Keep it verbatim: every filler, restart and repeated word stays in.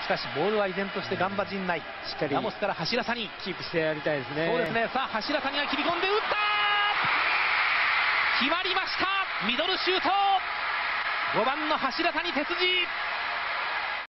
しかしボールは依然としてガンバ陣内、しっかりラモスから柱谷キープしてやりたいですね。 そうですね。さあ柱谷が切り込んで打った、決まりました。ミドルシュート、ごばんの柱谷哲司。